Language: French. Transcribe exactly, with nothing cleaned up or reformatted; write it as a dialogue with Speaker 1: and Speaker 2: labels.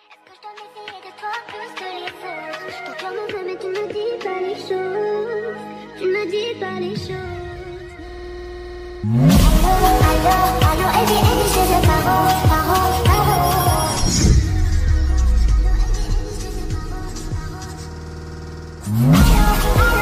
Speaker 1: Est-ce que je dois m'essayer de toi plus que les autres? Ton cœur me veut mais tu ne dis pas les choses. Tu ne dis pas les choses. Allô, allô, allô, Eddie, Eddie, c'est le Paro, Paro, Paro. Allô, Eddie, Eddie, c'est le Paro, Paro.